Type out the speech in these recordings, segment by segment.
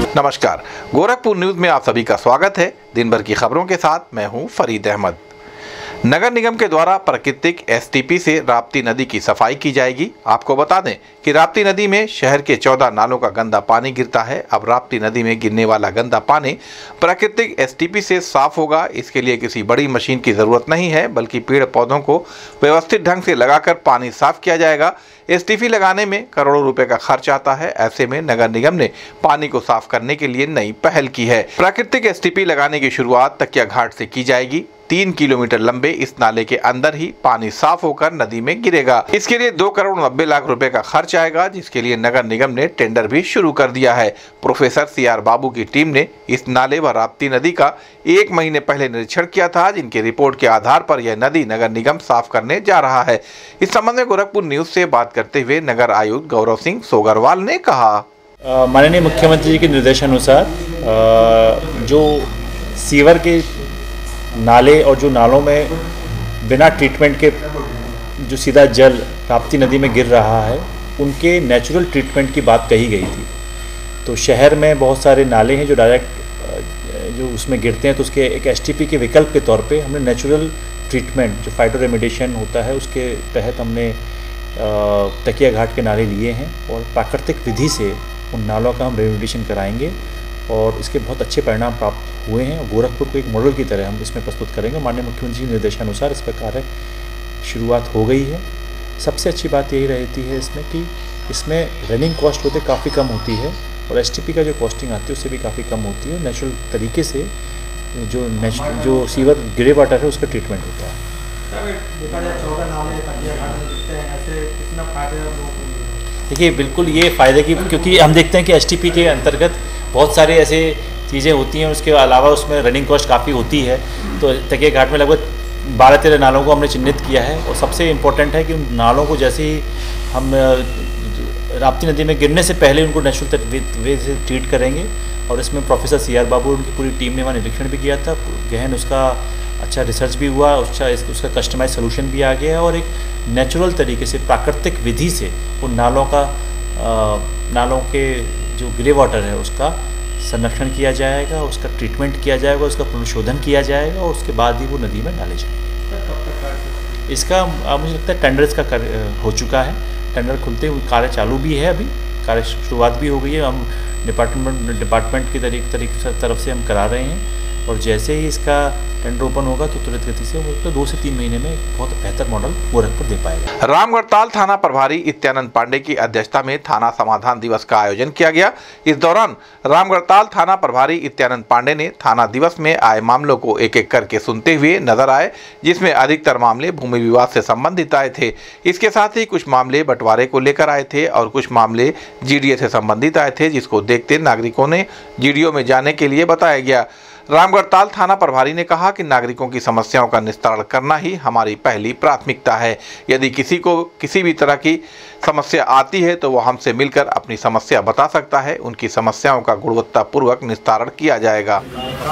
नमस्कार, गोरखपुर न्यूज में आप सभी का स्वागत है। दिन भर की खबरों के साथ मैं हूं फरीद अहमद। नगर निगम के द्वारा प्राकृतिक एसटीपी से राप्ती नदी की सफाई की जाएगी। आपको बता दें कि राप्ती नदी में शहर के 14 नालों का गंदा पानी गिरता है। अब राप्ती नदी में गिरने वाला गंदा पानी प्राकृतिक एसटीपी से साफ होगा। इसके लिए किसी बड़ी मशीन की जरूरत नहीं है, बल्कि पेड़ पौधों को व्यवस्थित ढंग से लगाकर पानी साफ किया जाएगा। एसटीपी लगाने में करोड़ों रुपए का खर्च आता है। ऐसे में नगर निगम ने पानी को साफ करने के लिए नई पहल की है। प्राकृतिक एसटीपी लगाने की शुरुआत तकिया घाट से की जाएगी। 3 किलोमीटर लंबे इस नाले के अंदर ही पानी साफ होकर नदी में गिरेगा। इसके लिए 2 करोड़ 90 लाख रुपए का खर्च आएगा, जिसके लिए नगर निगम ने टेंडर भी शुरू कर दिया है। प्रोफेसर सीआर बाबू की टीम ने इस नाले व राप्ती नदी का 1 महीने पहले निरीक्षण किया था, जिनकी रिपोर्ट के आधार पर यह नदी नगर निगम साफ करने जा रहा है। इस संबंध में गोरखपुर न्यूज से बात करते हुए नगर आयुक्त गौरव सिंह सोगरवाल ने कहा, माननीय मुख्यमंत्री जी के निर्देशानुसार जो सीवर के नाले और जो नालों में बिना ट्रीटमेंट के जो सीधा जल राप्ती नदी में गिर रहा है, उनके नेचुरल ट्रीटमेंट की बात कही गई थी। तो शहर में बहुत सारे नाले हैं जो डायरेक्ट जो उसमें गिरते हैं, तो उसके एक एसटीपी के विकल्प के तौर पे हमने नेचुरल ट्रीटमेंट जो फाइटो रेमिडिएशन होता है उसके तहत हमने तकिया घाट के नाले लिए हैं और प्राकृतिक विधि से उन नालों का हम रेमिडिएशन कराएंगे और इसके बहुत अच्छे परिणाम प्राप्त हुए हैं। गोरखपुर को एक मॉडल की तरह हम इसमें प्रस्तुत करेंगे। माननीय मुख्यमंत्री के निर्देशानुसार इस पर कार्य शुरुआत हो गई है। सबसे अच्छी बात यही रहती है इसमें कि इसमें रनिंग कॉस्ट होते काफ़ी कम होती है और एसटीपी का जो कॉस्टिंग आती है उससे भी काफ़ी कम होती है। नेचुरल तरीके से जो सीवर ग्रे वाटर है उसका ट्रीटमेंट होता है। देखिए, बिल्कुल ये फ़ायदे की, क्योंकि हम देखते हैं कि एसटीपी के अंतर्गत बहुत सारे ऐसे चीज़ें होती हैं, उसके अलावा उसमें रनिंग कॉस्ट काफ़ी होती है। तो तकिया घाट में लगभग 12-13 नालों को हमने चिन्हित किया है और सबसे इम्पोर्टेंट है कि उन नालों को जैसे ही हम राप्ती नदी में गिरने से पहले उनको नेचुरल वे से ट्रीट करेंगे। और इसमें प्रोफेसर सीआर बाबू उनकी पूरी टीम ने वहाँ निरीक्षण भी किया था, गहन उसका अच्छा रिसर्च भी हुआ, उसका कस्टमाइज सोल्यूशन भी आ गया है और एक नेचुरल तरीके से प्राकृतिक विधि से उन नालों के जो ग्रे वाटर है उसका संरक्षण किया जाएगा, उसका ट्रीटमेंट किया जाएगा, उसका पुनर्शोधन किया जाएगा और उसके बाद ही वो नदी में डाले जाएंगे। इसका मुझे लगता है टेंडर इसका हो चुका है। टेंडर खुलते हुए कार्य चालू भी है, अभी कार्य शुरुआत भी हो गई है। हम डिपार्टमेंट की तरफ से हम करा रहे हैं और जैसे ही इसका टेंडर ओपन होगा तो तुरंत गति से वो तो 2 से 3 महीने में बहुत बेहतर मॉडल गोरखपुर दे पाएगा। रामगढ़ताल थाना प्रभारी इत्यानंद पांडे की अध्यक्षता में थाना समाधान दिवस का आयोजन किया गया। इस दौरान रामगढ़ताल थाना प्रभारी इत्यानंद पांडे ने थाना दिवस में आए मामलों को एक एक करके सुनते हुए नजर आए, जिसमें अधिकतर मामले भूमि विवाद से संबंधित आए थे। इसके साथ ही कुछ मामले बंटवारे को लेकर आए थे और कुछ मामले जीडीए से संबंधित आए थे, जिसको देखते नागरिकों ने जीडीओ में जाने के लिए बताया गया। रामगढ़ताल थाना प्रभारी ने कहा कि नागरिकों की समस्याओं का निस्तारण करना ही हमारी पहली प्राथमिकता है। यदि किसी को किसी भी तरह की समस्या आती है तो वो हमसे मिलकर अपनी समस्या बता सकता है। उनकी समस्याओं का गुणवत्तापूर्वक निस्तारण किया जाएगा।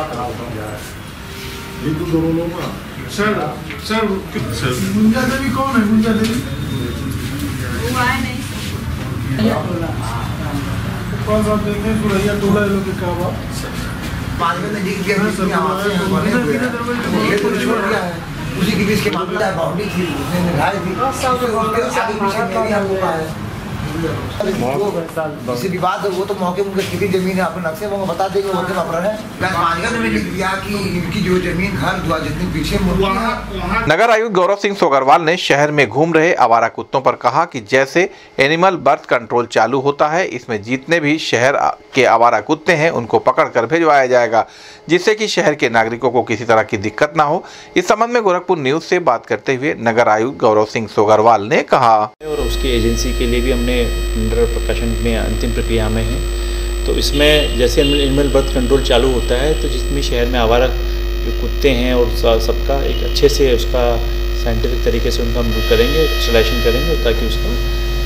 उसी के बीच के मामला बाउंड्री थी, उसने निभाई थी, आगे पीछे मेरी हम लोग आए किसी भी बात वो तो मौके में कितनी जमीन है आपको नक्शे वो बता देंगे, वो मामला है। ने लिख दिया कि इनकी जो जमीन घर द्वार जितनी पीछे नगर आयुक्त गौरव सिंह सोगरवाल ने शहर में घूम रहे आवारा कुत्तों पर कहा कि जैसे एनिमल बर्थ कंट्रोल चालू होता है, इसमें जितने भी शहर के आवारा कुत्ते हैं उनको पकड़ कर भिजवाया जाएगा, जिससे कि शहर के नागरिकों को किसी तरह की दिक्कत ना हो। इस संबंध में गोरखपुर न्यूज से बात करते हुए नगर आयुक्त गौरव सिंह सोगरवाल ने कहा, और उसकी एजेंसी के लिए भी हमने टेंडर प्रकाशन में अंतिम प्रक्रिया में है। तो इसमें जैसे एनिमल बर्थ कंट्रोल चालू होता है तो जितने शहर में आवारा जो कुत्ते हैं और सबका एक अच्छे से उसका साइंटिफिक तरीके से उनका हम करेंगे, स्टेलाइजेशन करेंगे ताकि उसका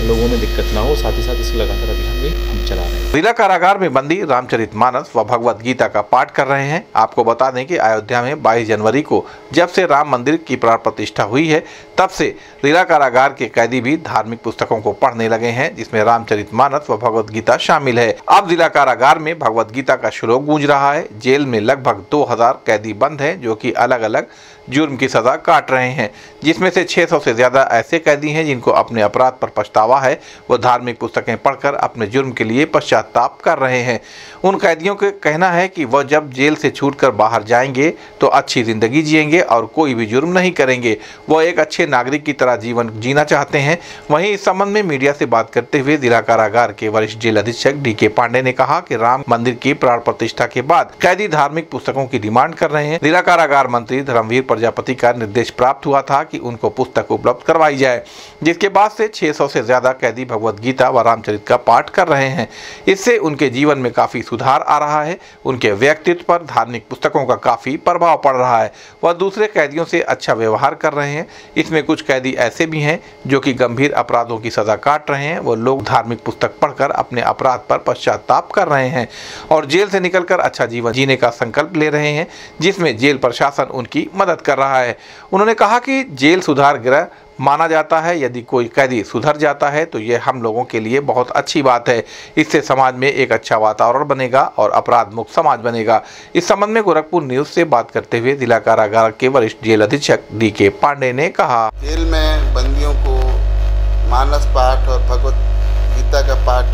लोगों में दिक्कत ना हो। साथ ही साथ इसका लगातार अभियान भी हम चला रहे हैं। जिला कारागार में बंदी रामचरितमानस व भगवत गीता का पाठ कर रहे हैं। आपको बता दें कि अयोध्या में 22 जनवरी को जब से राम मंदिर की प्राण प्रतिष्ठा हुई है, तब से जिला कारागार के कैदी भी धार्मिक पुस्तकों को पढ़ने लगे हैं, जिसमें रामचरितमानस व भगवत गीता शामिल है। अब जिला कारागार में भगवत गीता का श्लोक गूंज रहा है। जेल में लगभग 2000 कैदी बंद हैं, जो कि अलग अलग जुर्म की सजा काट रहे हैं, जिसमें से 600 से ज्यादा ऐसे कैदी हैं जिनको अपने अपराध पर पछतावा है। वो धार्मिक पुस्तकें पढ़कर अपने जुर्म के लिए पश्चाताप कर रहे हैं। उन कैदियों का कहना है कि वह जब जेल से छूटकर बाहर जाएंगे तो अच्छी जिंदगी जिएंगे और कोई भी जुर्म नहीं करेंगे। वह एक अच्छे नागरिक की तरह जीवन जीना चाहते हैं। वहीं इस संबंध में मीडिया से बात करते हुए जिला कारागार के वरिष्ठ जेल अधीक्षक DK पांडे ने कहा कि राम मंदिर की प्राण प्रतिष्ठा के बाद कैदी धार्मिक पुस्तकों की डिमांड कर रहे हैं। जिला कारागार मंत्री धर्मवीर प्रजापति का निर्देश प्राप्त हुआ था कि उनको पुस्तक उपलब्ध करवाई जाए, जिसके बाद से 600 से ज्यादा कैदी भगवत गीता व रामचरित का पाठ कर रहे हैं। इससे उनके जीवन में काफी सुधार आ रहा है। उनके व्यक्तित्व पर धार्मिक पुस्तकों का काफी प्रभाव पड़ रहा है। वह दूसरे कैदियों से अच्छा व्यवहार कर रहे हैं। इसमें कुछ कैदी ऐसे भी हैं जो कि गंभीर अपराधों की सजा काट रहे हैं। वो लोग धार्मिक पुस्तक पढ़कर अपने अपराध पर पश्चाताप कर रहे हैं और जेल से निकलकर अच्छा जीवन जीने का संकल्प ले रहे हैं, जिसमें जेल प्रशासन उनकी मदद कर रहा है। उन्होंने कहा कि जेल सुधार गृह माना जाता है। यदि कोई कैदी सुधर जाता है तो यह हम लोगों के लिए बहुत अच्छी बात है। इससे समाज में एक अच्छा वातावरण बनेगा और अपराध मुक्त समाज बनेगा। इस संबंध में गोरखपुर न्यूज से बात करते हुए जिला कारागार के वरिष्ठ जेल अधीक्षक DK पांडे ने कहा, जेल में बंदियों को मानस पाठ और भगवत गीता का पाठ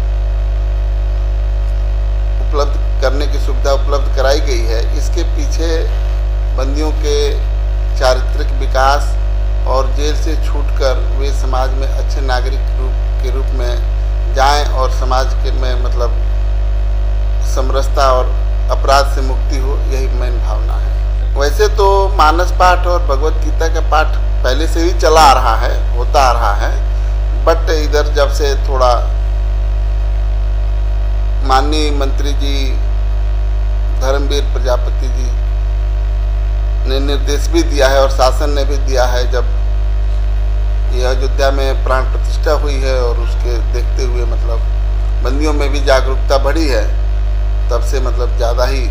उपलब्ध करने की सुविधा उपलब्ध कराई गई है। इसके पीछे बंदियों के चारित्रिक विकास और जेल से छूटकर वे समाज में अच्छे नागरिक के रूप में जाएं और समाज के में मतलब समरसता और अपराध से मुक्ति हो, यही मेन भावना है। वैसे तो मानस पाठ और भगवत गीता का पाठ पहले से ही चला आ रहा है, होता आ रहा है, बट इधर जब से थोड़ा माननीय मंत्री जी धर्मवीर प्रजापति जी ने निर्देश भी दिया है और शासन ने भी दिया है, जब ये अयोध्या में प्राण प्रतिष्ठा हुई है और उसके देखते हुए मतलब बंदियों में भी जागरूकता बढ़ी है, तब से मतलब ज़्यादा ही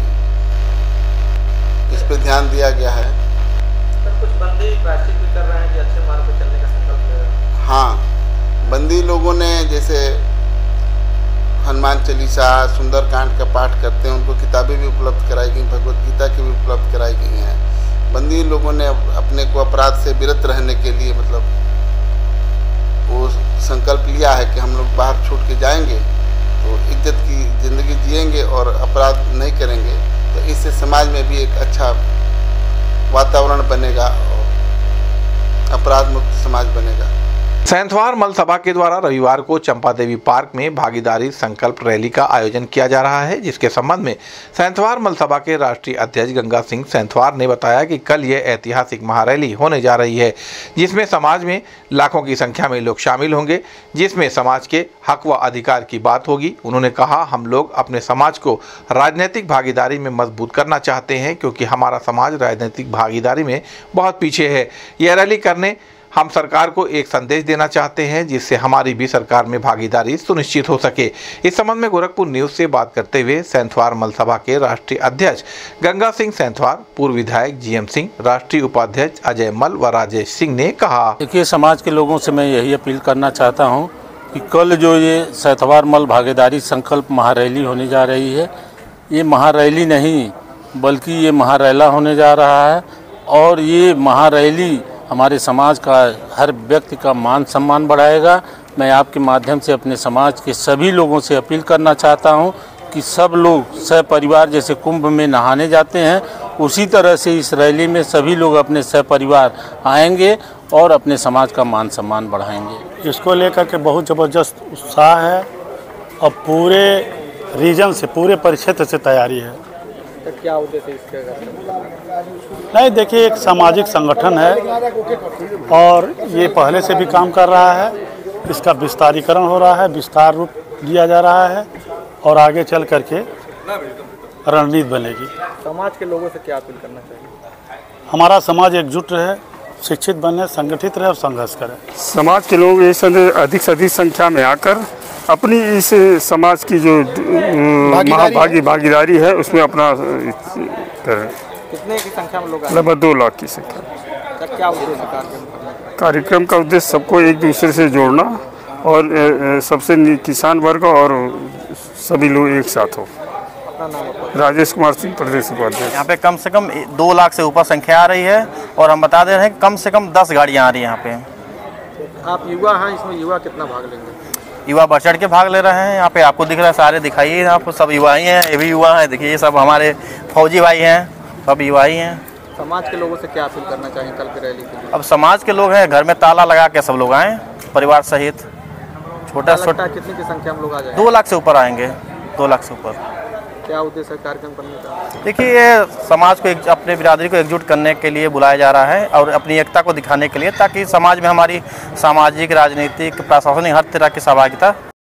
इस पे ध्यान दिया गया है। सर, कुछ बंदी प्रायश्चित भी कर रहे हैं कि अच्छे मार्ग पर चलने का संकल्प ले रहे हैं। हाँ, बंदी लोगों ने जैसे हनुमान चालीसा, सुंदरकांड का पाठ करते हैं, उनको किताबें भी उपलब्ध कराई गई, भगवत गीता की भी उपलब्ध कराई गई हैं। बंदी लोगों ने अपने को अपराध से विरत रहने के लिए मतलब वो संकल्प लिया है कि हम लोग बाहर छूट के जाएंगे तो इज्जत की ज़िंदगी जिएंगे और अपराध नहीं करेंगे, तो इससे समाज में भी एक अच्छा वातावरण बनेगा और अपराध मुक्त समाज बनेगा। सैंथवार मल सभा के द्वारा रविवार को चंपा देवी पार्क में भागीदारी संकल्प रैली का आयोजन किया जा रहा है, जिसके संबंध में सैंथवार मल सभा के राष्ट्रीय अध्यक्ष गंगा सिंह सैंथवार ने बताया कि कल यह ऐतिहासिक महारैली होने जा रही है, जिसमें समाज में लाखों की संख्या में लोग शामिल होंगे, जिसमें समाज के हक व अधिकार की बात होगी। उन्होंने कहा, हम लोग अपने समाज को राजनीतिक भागीदारी में मजबूत करना चाहते हैं, क्योंकि हमारा समाज राजनीतिक भागीदारी में बहुत पीछे है। यह रैली करने हम सरकार को एक संदेश देना चाहते हैं, जिससे हमारी भी सरकार में भागीदारी सुनिश्चित हो सके। इस संबंध में गोरखपुर न्यूज से बात करते हुए सैंथवार मल सभा के राष्ट्रीय अध्यक्ष गंगा सिंह सैंथवार, पूर्व विधायक GM सिंह, राष्ट्रीय उपाध्यक्ष अजय मल व राजेश सिंह ने कहा, देखिए, समाज के लोगों से मैं यही अपील करना चाहता हूँ कि कल जो ये सैंथवार मल भागीदारी संकल्प महारैली होने जा रही है, ये महारैली नहीं बल्कि ये महारैला होने जा रहा है। और ये महारैली हमारे समाज का हर व्यक्ति का मान सम्मान बढ़ाएगा। मैं आपके माध्यम से अपने समाज के सभी लोगों से अपील करना चाहता हूं कि सब लोग सहपरिवार जैसे कुंभ में नहाने जाते हैं, उसी तरह से इस रैली में सभी लोग अपने सहपरिवार आएंगे और अपने समाज का मान सम्मान बढ़ाएंगे। इसको लेकर के बहुत ज़बरदस्त उत्साह है और पूरे रीजन से, पूरे परिक्षेत्र से तैयारी है। तो क्या उद्देश्य इसके? नहीं, देखिए, एक सामाजिक संगठन है और ये पहले से भी काम कर रहा है। इसका विस्तारीकरण हो रहा है, विस्तार रूप दिया जा रहा है और आगे चल करके रणनीति बनेगी। समाज के लोगों से क्या अपील करना चाहिए? हमारा समाज एकजुट रहे, शिक्षित बने, संगठित रहे और संघर्ष करें। समाज के लोग ये अधिक से अधिक संख्या में आकर अपनी इस समाज की जो भागीदारी है उसमें अपना करें। कितने की संख्या में लोग आए? लगभग 2 लाख की संख्या। क्या उद्देश्य कार्यक्रम का उद्देश्य सबको एक दूसरे से जोड़ना और सबसे किसान वर्ग और सभी लोग एक साथ हो। राजेश कुमार सिंह, प्रदेश उपाध्यक्ष। यहाँ पे कम से कम 2 लाख से ऊपर संख्या आ रही है और हम बता दे रहे हैं कम से कम 10 गाड़ियाँ आ रही हैं यहाँ पे। आप युवा हैं, इसमें युवा कितना भाग लेंगे? युवा बढ़ चढ़ के भाग ले रहे हैं। यहाँ पे आपको दिख रहा है, सारे दिखाइए, आपको सब युवा ही हैं, ये भी युवा हैं, देखिए ये सब हमारे फौजी भाई हैं, सब युवा ही हैं। समाज के लोगों से क्या अपील करना चाहिए कल की रैली के लिए? अब समाज के लोग हैं, घर में ताला लगा के सब लोग आएँ परिवार सहित। छोटा कितनी की संख्या में लोग आ जाएंगे? 2 लाख से ऊपर आएंगे, 2 लाख से ऊपर। क्या उद्देश्य है कार्यक्रम करने का? देखिए ये समाज को अपने बिरादरी को एकजुट करने के लिए बुलाया जा रहा है और अपनी एकता को दिखाने के लिए, ताकि समाज में हमारी सामाजिक, राजनीतिक, प्रशासनिक हर तरह की सहभागिता